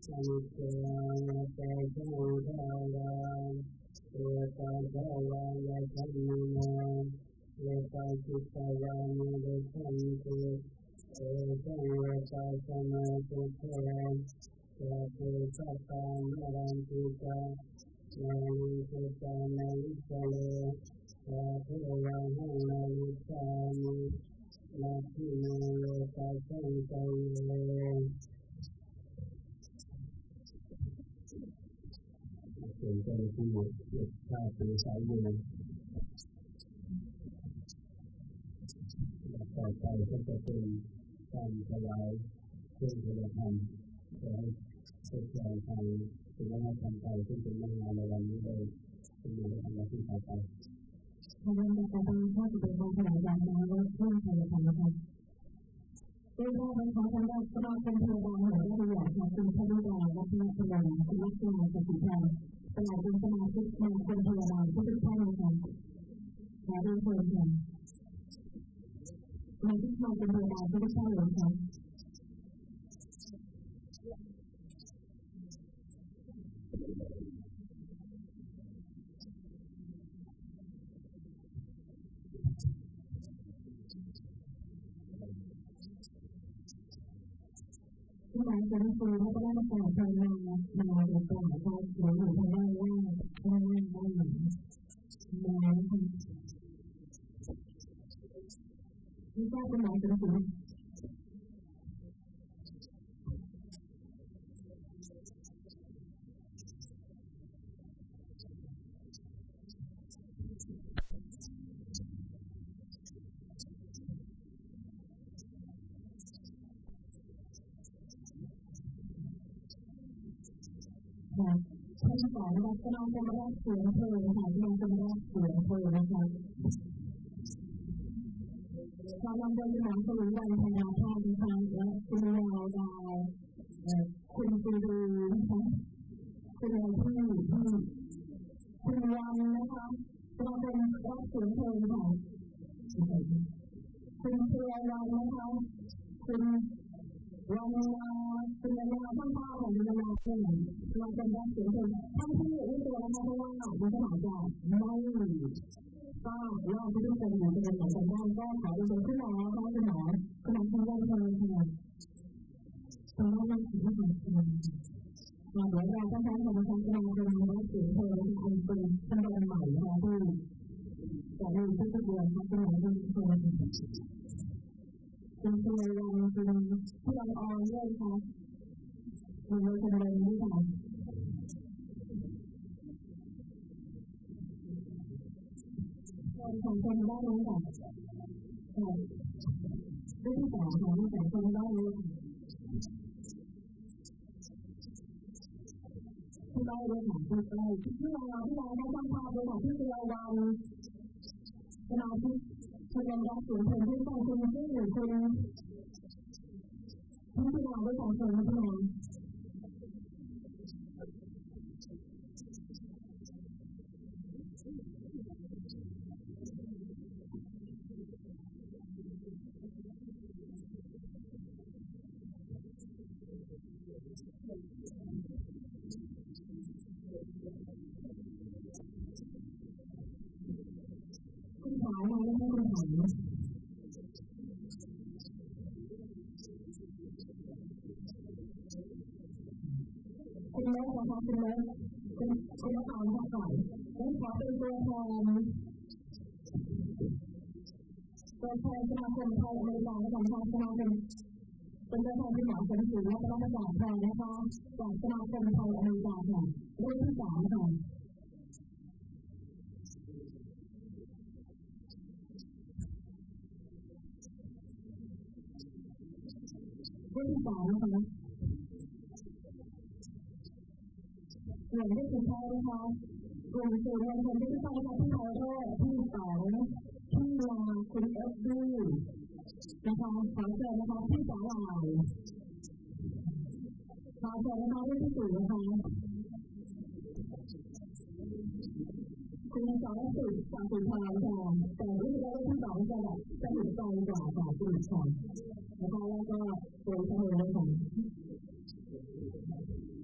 อนิจจังเตจังทายังเอตังทาวายัจฉินาเอตังจิตตวานิเดชันติเอตังเวตัสมาตุเตยะเตสัตตังนรันติกานานิเตตานาวิเตเลยะเทวะหังนาวิชามินาทินาโลกัสสังไตเยเป็นเจ้าหน้าที่ข้าเป็นสายเงินต่อไปก็จะเป็นการถวายเครื่องพระธรรมขอให้ทดลองทางเป็นวัฒนธรรมไทยซึ่งเป็นเรื่องงานในวันนี้ได้เป็นอยู่ในธรรมะที่ต่อไปพระบรมศาสดาข้าจะเป็นการถวายการน้อมและเครื่องพระธรรมนะคะด้วยว่าเป็นของสำหรับสมาคมเทวดาหัวหน้าตัวอย่างของคุณพระบิดาและพระพรหมคุณลักษณะสติธรรมตลอดจนสมาชิกสมาคมเทวดาทุกท่านนะคะขอเรียนเชิญค่ะสมาชิกสมาคมเทวดาทุกท่านเลยค่ะที่ร้านจะได้คุยว่าจะได้มาต่อเพลงมาเดี๋ยวก่อนนะคะเดี๋ยวอยู่ทางด้านล่างด้านหนึ่งมานะคะนี่ก็เป็นหมายถึงสิ่งท่านสอนนะคะกำลังจะรับเสียงเพลงนะคะกำลังจะรับเสียงเพลงนะคะความลำบากหนังสลุวันพนาภาพนะคะและคุณยาวดาวคุณตูดูนะคะคุณที่คุณวันนะคะกำลังจะรับเสียงเพลงค่ะคุณเชียร์วันนะคะคุณวันนาคุณนาท่านพ่อของคุณนาคุณเราเป็นรับเสียงเพลงท่านที่อยู่ในตัวนะคะเพราะว่าดิฉันอาจจะไม่ก็รอบที่ทุกคนอยู่เป็นเหมือนกันได้ก็ขอดิฉันขึ้นมาแล้วค่ะคุณหมอคุณหมอคุณวันเลยค่ะคุณว่านั่งถึงที่ไหนเดี๋ยวเราต้องใช้ของดิฉันจะมาเป็นรับเสียงเพลงอันเป็นขั้นตอนใหม่นะคะที่จะมีทุกเดือนค่ะคุณหมอคุณคุณเชียร์วันคุณที่เราออนด้วยค่ะคุณเลยคนเดิมด้วยค่ะคนคนได้ไหมค่ะด้วยที่สองค่ะที่สองคนได้เลยที่ได้เลยค่ะที่เราได้ตั้งภาพเลยค่ะที่เราวางสมาธิคุณยังรับเสียงเพลงที่ฟังคุณที่อยู่คุณที่เราได้ฟังเพลงที่เราคุณถามมาแล้วคุณถามคุณเลิศนะคะคุณเลิศคุณถามมาก่อนแล้วขอเป็นตัวแทนสมาคมไทยอเมริกันนะคะสมาคมเป็นตัวแทนที่หมอสมศรีและก็มาจากแทนนะคะจากสมาคมไทยอเมริกันค่ะรุ่นที่สามค่ะรุ่นที่สามนะคะเหมือนที่คุณพ่อนะคะกลุ่มสื่อมวลชนที่ฟังนะคะที่ไทยแรกที่สองที่ลาคุณเอฟดีนะคะขอเชิญนะคะที่สาลายขอเชิญนะคะรุ่นที่สี่นะคะคุณสองสิบสามสิบพายค่ะแต่รุ่นที่สองจะแบบจะหยุดใจกว่าค่ะคุณค่ะนะคะแล้วก็ตัวเธอเลยค่ะ